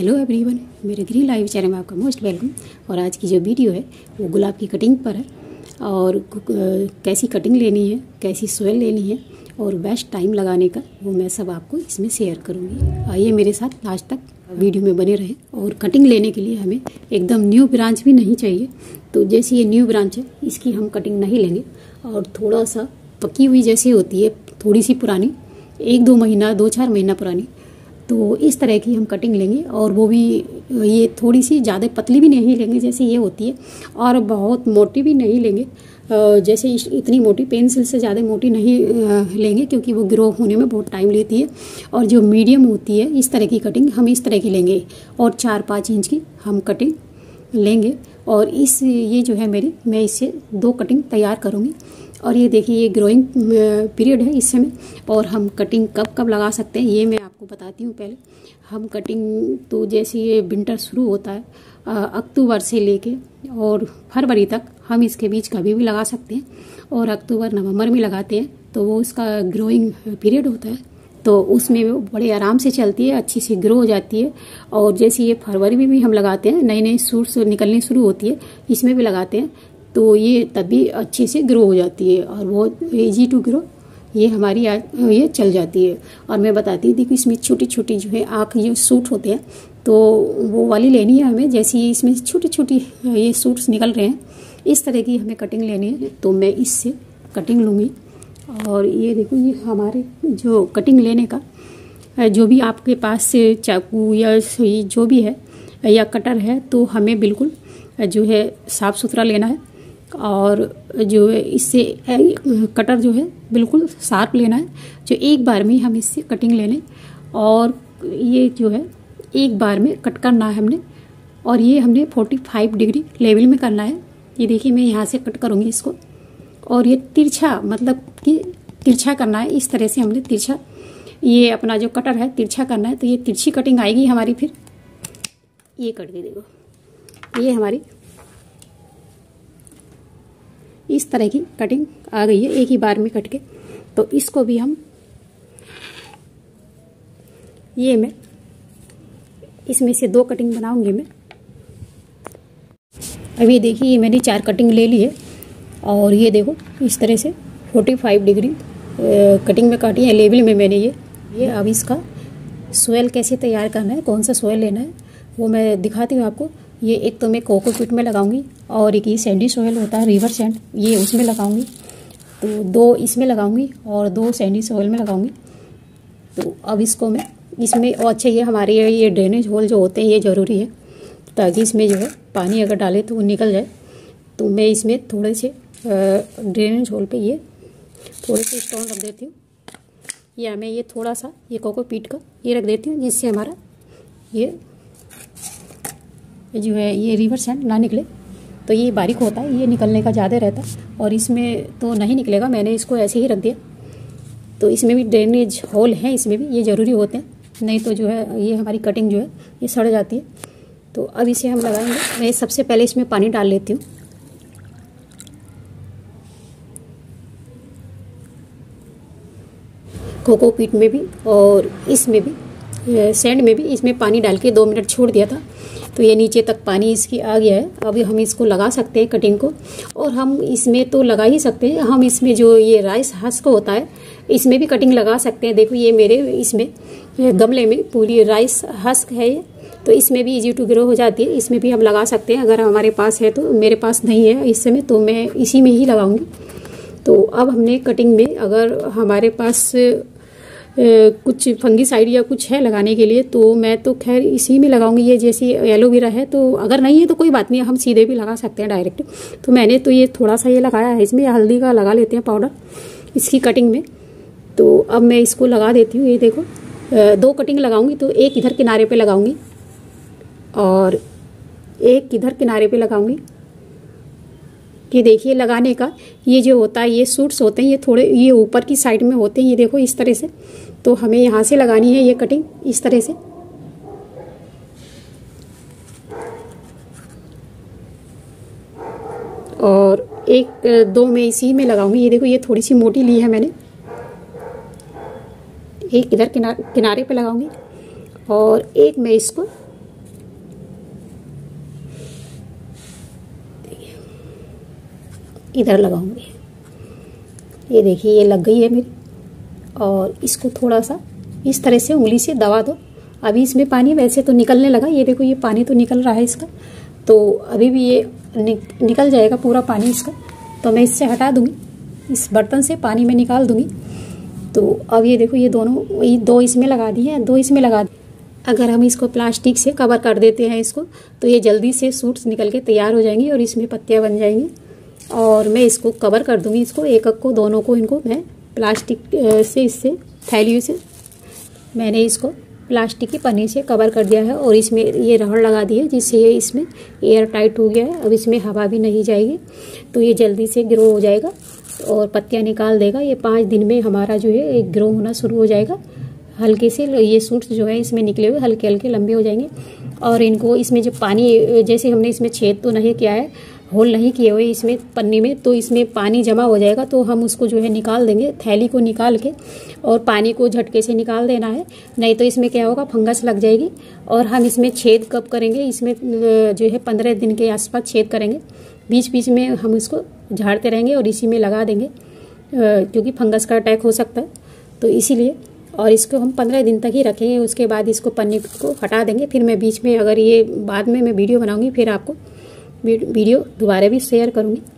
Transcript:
Hello everyone, मेरे green life channel में आपका मोस्ट वेलकम। और आज की जो वीडियो है वो गुलाब की कटिंग पर है और कैसी कटिंग लेनी है, कैसी सोयल लेनी है और बेस्ट टाइम लगाने का वो मैं सब आपको इसमें शेयर करूँगी। आइए मेरे साथ लास्ट तक वीडियो में बने रहे। और कटिंग लेने के लिए हमें एकदम न्यू ब्रांच भी नहीं चाहिए, तो जैसी ये न्यू ब्रांच है इसकी हम कटिंग नहीं लेंगे। और थोड़ा सा पकी हुई जैसी होती है, थोड़ी सी पुरानी, 1-2 महीना 2-4 महीना पुरानी, तो इस तरह की हम कटिंग लेंगे। और वो भी ये थोड़ी सी ज़्यादा पतली भी नहीं लेंगे जैसे ये होती है, और बहुत मोटी भी नहीं लेंगे जैसे इतनी मोटी, पेंसिल से ज़्यादा मोटी नहीं लेंगे क्योंकि वो ग्रो होने में बहुत टाइम लेती है। और जो मीडियम होती है इस तरह की कटिंग हम इस तरह की लेंगे और 4-5 इंच की हम कटिंग लेंगे। और ये जो है मैं इससे 2 कटिंग तैयार करूँगी। और ये देखिए ये ग्रोइंग पीरियड है इस समय, और हम कटिंग कब लगा सकते हैं ये मैं आपको बताती हूँ। पहले हम कटिंग तो जैसे ये विंटर शुरू होता है अक्टूबर से लेके और फरवरी तक हम इसके बीच कभी भी लगा सकते हैं। और अक्टूबर नवंबर में लगाते हैं तो वो उसका ग्रोइंग पीरियड होता है, तो उसमें वो बड़े आराम से चलती है, अच्छी सी ग्रो हो जाती है। और जैसे ये फरवरी में भी हम लगाते हैं, नई नई शूट्स निकलनी शुरू होती है, इसमें भी लगाते हैं, तो ये तभी अच्छे से ग्रो हो जाती है और बहुत ईजी टू ग्रो ये हमारी ये चल जाती है। और मैं बताती थी कि इसमें छोटी छोटी जो है आँख ये सूट होते हैं, तो वो वाली लेनी है हमें। जैसे ये इसमें छोटी छोटी ये सूट्स निकल रहे हैं, इस तरह की हमें कटिंग लेनी है, तो मैं इससे कटिंग लूँगी। और ये देखो ये हमारे जो कटिंग लेने का जो भी आपके पास से चाकू या जो भी है या कटर है, तो हमें बिल्कुल जो है साफ़ सुथरा लेना है। और जो है इससे कटर जो है बिल्कुल शार्प लेना है, जो एक बार में हम इससे कटिंग लेने। और ये जो है एक बार में कट करना है हमने, और ये हमने 45 डिग्री लेवल में करना है। ये देखिए मैं यहाँ से कट करूँगी इसको, और ये तिरछा मतलब कि तिरछा करना है। इस तरह से हमने तिरछा ये अपना जो कटर है तिरछा करना है, तो ये तिरछी कटिंग आएगी हमारी। फिर ये कट के देखो, ये हमारी इस तरह की कटिंग आ गई है एक ही बार में कट के। तो इसको भी हम मैं इसमें से 2 कटिंग बनाऊंगी मैं। अभी देखिए ये मैंने 4 कटिंग ले ली है, और ये देखो इस तरह से 45 डिग्री कटिंग में काटी है लेवल में मैंने ये। अब इसका सोयल कैसे तैयार करना है, कौन सा सोयल लेना है वो मैं दिखाती हूँ आपको। ये एक तो मैं कोकोपीट में लगाऊंगी, और एक ये सैंडी सोयल होता है रिवर सैंड, ये उसमें लगाऊंगी। तो 2 इसमें लगाऊंगी और 2 सैंडी सोयल में लगाऊंगी। तो अब इसको मैं इसमें अच्छा ये हमारे ये ड्रेनेज होल जो होते हैं ये ज़रूरी है, ताकि इसमें जो है पानी अगर डाले तो वो निकल जाए। तो मैं इसमें थोड़े से ड्रेनेज होल पे ये थोड़े से स्टोन रख देती हूँ, या मैं ये थोड़ा सा ये कोकोपीट का ये रख देती हूँ, जिससे हमारा ये जो है ये रिवर सैंड ना निकले। तो ये बारीक होता है, ये निकलने का ज़्यादा रहता है, और इसमें तो नहीं निकलेगा, मैंने इसको ऐसे ही रख दिया। तो इसमें भी ड्रेनेज होल हैं, इसमें भी ये ज़रूरी होते हैं, नहीं तो जो है ये हमारी कटिंग जो है ये सड़ जाती है। तो अब इसे हम लगाएंगे। मैं सबसे पहले इसमें पानी डाल लेती हूँ। कोकोपीट में भी और इसमें भी सैंड में भी इसमें पानी डाल के 2 मिनट छोड़ दिया था, तो ये नीचे तक पानी इसकी आ गया है। अभी हम इसको लगा सकते हैं कटिंग को, और हम इसमें तो लगा ही सकते हैं। हम इसमें जो ये राइस हस्क होता है इसमें भी कटिंग लगा सकते हैं। देखो ये मेरे इसमें गमले में पूरी राइस हस्क है ये, तो इसमें भी इजी टू ग्रो हो जाती है, इसमें भी हम लगा सकते हैं अगर हमारे पास है तो। मेरे पास नहीं है इस समय, तो मैं इसी में ही लगाऊंगी। तो अब हमने कटिंग में अगर हमारे पास कुछ फंगिसाइड या कुछ है लगाने के लिए, तो मैं तो खैर इसी में लगाऊंगी। ये जैसी एलोवेरा है, तो अगर नहीं है तो कोई बात नहीं, हम सीधे भी लगा सकते हैं डायरेक्ट। तो मैंने तो ये थोड़ा सा ये लगाया है, इसमें हल्दी का लगा लेते हैं पाउडर इसकी कटिंग में। तो अब मैं इसको लगा देती हूँ। ये देखो 2 कटिंग लगाऊंगी, तो एक इधर किनारे पे लगाऊंगी और एक इधर किनारे पे लगाऊंगी। ये देखिए लगाने का ये जो होता है ये सूट्स होते हैं, ये थोड़े ये ऊपर की साइड में होते हैं, ये देखो इस तरह से। तो हमें यहाँ से लगानी है ये कटिंग इस तरह से। और 1-2 में इसी में लगाऊंगी। ये देखो ये थोड़ी सी मोटी ली है मैंने, एक इधर किनारे पे लगाऊंगी, और एक मैं इसको इधर लगाऊंगी। ये देखिए ये लग गई है मेरी। और इसको थोड़ा सा इस तरह से उंगली से दबा दो। अभी इसमें पानी वैसे तो निकलने लगा, ये देखो ये पानी तो निकल रहा है इसका, तो अभी भी ये निकल जाएगा पूरा पानी इसका। तो मैं इससे हटा दूंगी, इस बर्तन से पानी में निकाल दूंगी। तो अब ये देखो ये दोनों, ये दो इसमें लगा दिए हैं, दो इसमें लगा दिए। अगर हम इसको प्लास्टिक से कवर कर देते हैं इसको, तो ये जल्दी से सूट्स निकल के तैयार हो जाएंगी और इसमें पत्तियाँ बन जाएंगी। और मैं इसको कवर कर दूंगी, इसको एक एक को, दोनों को, इनको मैं प्लास्टिक से, इससे थैलियों से मैंने इसको प्लास्टिक की पन्नी से कवर कर दिया है। और इसमें ये रबड़ लगा दी है जिससे ये इसमें एयर टाइट हो गया है। अब इसमें हवा भी नहीं जाएगी, तो ये जल्दी से ग्रो हो जाएगा और पत्तियां निकाल देगा। ये 5 दिन में हमारा जो है एक ग्रो होना शुरू हो जाएगा। हल्के से ये सूट्स जो है इसमें निकले हुए हल्के हल्के लंबे हो जाएंगे। और इनको इसमें जो पानी, जैसे हमने इसमें छेद तो नहीं किया है, होल नहीं किए हुए इसमें पन्नी में, तो इसमें पानी जमा हो जाएगा। तो हम उसको जो है निकाल देंगे, थैली को निकाल के, और पानी को झटके से निकाल देना है, नहीं तो इसमें क्या होगा, फंगस लग जाएगी। और हम इसमें छेद कब करेंगे, इसमें जो है 15 दिन के आसपास छेद करेंगे। बीच बीच में हम इसको झाड़ते रहेंगे और इसी में लगा देंगे, क्योंकि फंगस का अटैक हो सकता है, तो इसीलिए। और इसको हम 15 दिन तक ही रखेंगे, उसके बाद इसको पन्नी को हटा देंगे। फिर मैं बीच में, अगर ये बाद में मैं वीडियो बनाऊंगी, फिर आपको वीडियो दोबारा भी शेयर करूंगी।